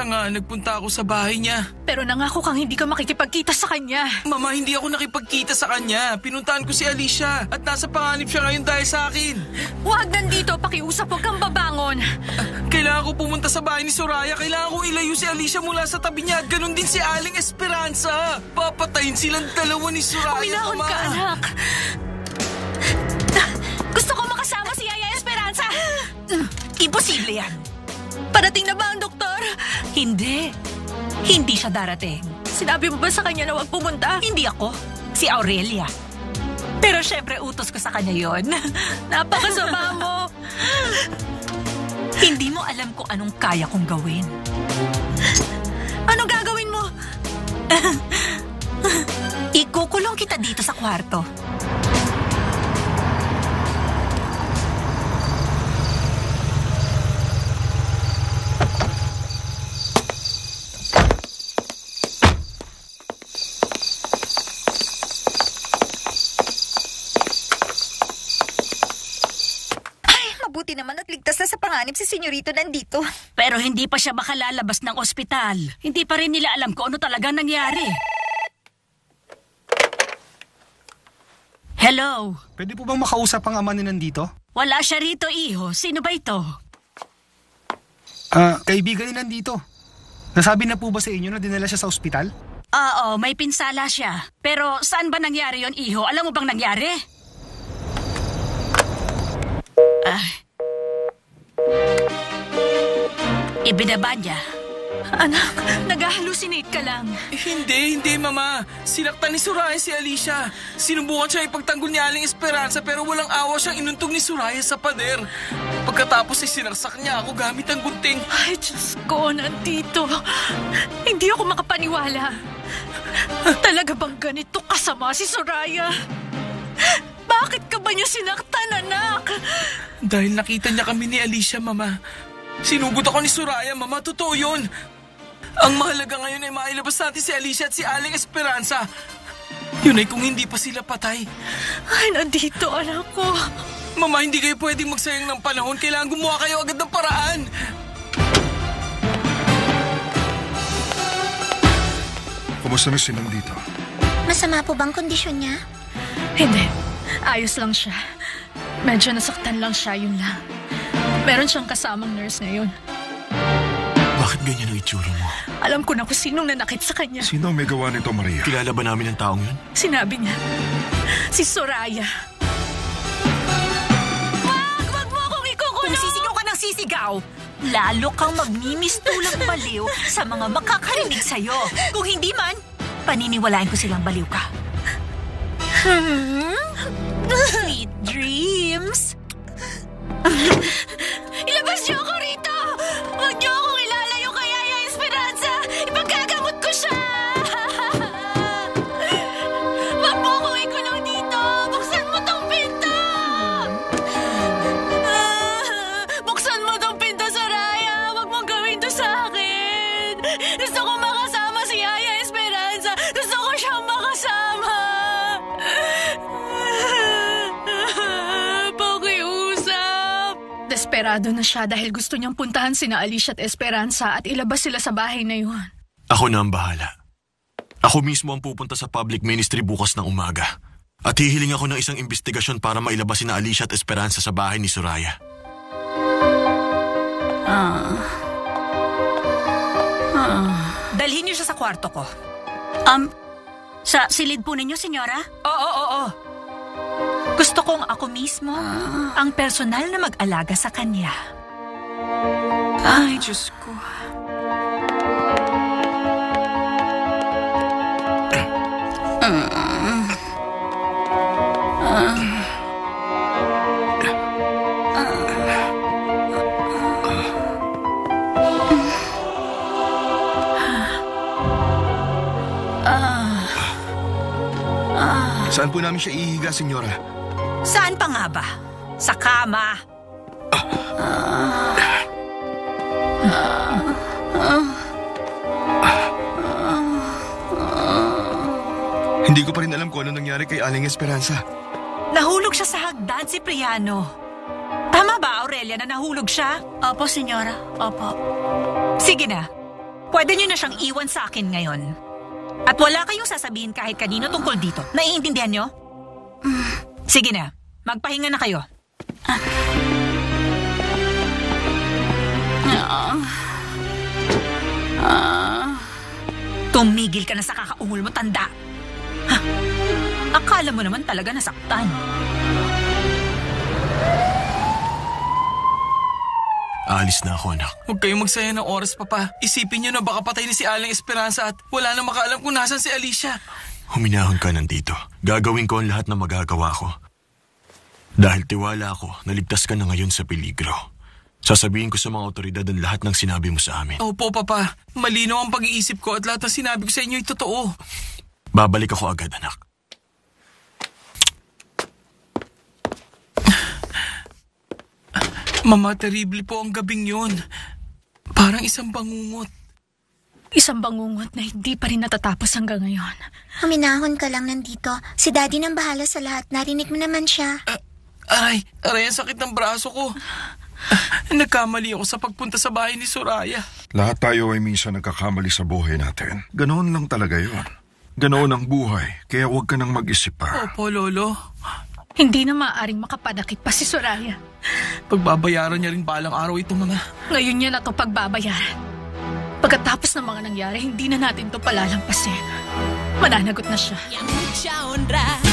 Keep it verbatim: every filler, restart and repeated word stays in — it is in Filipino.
Siya nga, nagpunta ako sa bahay niya. Pero nangako kang hindi ka makikipagkita sa kanya. Mama, hindi ako nakipagkita sa kanya. Pinuntahan ko si Alicia at nasa panganib siya ngayon dahil sa akin. Huwag nandito, pakiusap, huwag kang babangon. Uh, kailangan ko pumunta sa bahay ni Soraya. Kailangan ko ilayo si Alicia mula sa tabi niya at ganun din si Aling Esperanza. Papatayin silang dalawa ni Soraya, Uminahon Mama. ka, anak. Gusto ko makasama si Yaya Esperanza. Imposible yan. Parating na ba ang doktor? Hindi. Hindi siya darating. Sinabi mo ba sa kanya na huwag pumunta? Hindi ako. Si Aurelia. Pero syempre, utos ko sa kanya yon. Napakasama mo. Hindi mo alam kung anong kaya kong gawin. Anong gagawin mo? Ikukulong kita dito sa kwarto. Mabuti naman at ligtas na sa panganib si Senyorito nandito. Pero hindi pa siya makalalabas ng ospital. Hindi pa rin nila alam kung ano talaga nangyari. Hello? Pwede po bang makausap ang ama ni nandito? Wala siya rito, iho. Sino ba ito? Ah, kaibigan ni nandito. Nasabi na po ba sa inyo na dinala siya sa ospital? Oo, may pinsala siya. Pero saan ba nangyari yon, iho? Alam mo bang nangyari? Ah. Ibinaba niya. Anak, nag-hallucinate ka lang. Eh, hindi, hindi, Mama. Sinaktan ni Soraya si Alicia. Sinubukan siya ipagtanggol ni Aling Esperanza pero walang awa siyang inuntog ni Soraya sa pader. Pagkatapos ay sinaksak niya ako gamit ang gunting. Ay, Diyos ko, nandito. Hindi ako makapaniwala. Talaga bang ganito kasama si Soraya? Bakit ka ba niya sinaktan, anak? Dahil nakita niya kami ni Alicia, Mama. Sinugot ako ni Soraya, Mama. Totoo yun. Ang mahalaga ngayon ay mailabas natin si Alicia at si Aling Esperanza. Yun ay kung hindi pa sila patay. Ay, nandito, anak ko. Mama, hindi kayo pwedeng magsayang ng panahon. Kailangan gumawa kayo agad ng paraan. Kumusta na si nandito? Masama po bang kondisyon niya? Hindi. Ayos lang siya. Medyo nasaktan lang siya, yun lang. Meron siyang kasamang nurse ngayon. Bakit ganyan ang itsura mo? Alam ko na kung sinong nanakit sa kanya. Sino ang may gawa nito, Maria? Kilala ba namin ang taong yun? Sinabi niya. Si Soraya. Wag! Wag mo akong ikukulong! Kung sisigaw ka ng sisigaw, lalo kang magmimistulang baliw sa mga makakarinig sa'yo. Kung hindi man, paniniwalain ko silang baliw ka. Hmm? Sweet dreams! Ilabas niyo ako rito! Huwag niyo akong ilalayo kay Yaya Esperanza! Ipagkagamot ko siya! Huwag mo akong ikulong dito! Buksan mo tong pinto! Buksan mo tong pinto, Soraya! Huwag mong gawin to sa akin! Gusto ko makasama si Yaya Esperanza! Gusto ko siyang makasama! Desperado na siya dahil gusto niyang puntahan sina Alicia at Esperanza at ilabas sila sa bahay na yun. Ako na ang bahala. Ako mismo ang pupunta sa public ministry bukas ng umaga. At hihiling ako ng isang investigasyon para mailabas sina Alicia at Esperanza sa bahay ni Soraya. Ah. Ah. Dalhin niyo siya sa kwarto ko. Um, sa silid po ninyo, senyora? Oo, oo, oo. Gusto kong ako mismo ah. ang personal na mag-alaga sa kanya. Ay, Diyos ko. Uh, uh, uh. Saan po namin siya ihiga, senyora? Saan pa nga ba? Sa kama. Ah. Ah. Ah. Ah. Hindi ko pa rin alam kung ano nangyari kay Aling Esperanza. Nahulog siya sa hagdan, si Priano. Tama ba, Aurelia, na nahulog siya? Opo, senyora. Opo. Sige na. Pwede niyo na siyang iwan sa akin ngayon. At wala kayong sasabihin kahit kanino tungkol dito. Naiintindihan niyo? Sige na, magpahinga na kayo. Ah. Ah. Tumigil ka na sa kakaungol mo, tanda. Ha? Akala mo naman talaga nasaktan. Aalis na ako, anak. Huwag kayong magsaya ng oras, Papa. Isipin niyo na baka patay na si Aling Esperanza at wala na makaalam kung nasan si Alicia. Huminahon ka nandito. Gagawin ko ang lahat na magagawa ko. Dahil tiwala ako, naligtas ka na ngayon sa peligro. Sasabihin ko sa mga otoridad ang lahat ng sinabi mo sa amin. Opo, Papa. Malinaw ang pag-iisip ko at lahat ng sinabi ko sa inyo ay totoo. Babalik ako agad, anak. Mama, terrible po ang gabing yun. Parang isang bangungot. Isang bangungot na hindi pa rin natatapos hanggang ngayon. Huminahon ka lang nandito. Si Daddy nang bahala sa lahat. Narinig mo naman siya. Uh, aray, aray, ang sakit ng braso ko. Uh, nagkamali ako sa pagpunta sa bahay ni Soraya. Lahat tayo ay minsan nagkakamali sa buhay natin. Ganoon lang talaga yun. Ganoon ang buhay. Kaya huwag ka nang mag-isip pa. Opo, Lolo. Hindi na maaaring makapanakit pa si Soraya. Pagbabayaran niya rin balang araw ito, Mama. Ngayon niya na ito pagbabayaran. Pagkatapos ng mga nangyari, hindi na natin ito palalampasin. Mananagot na siya. Yang mucha honra.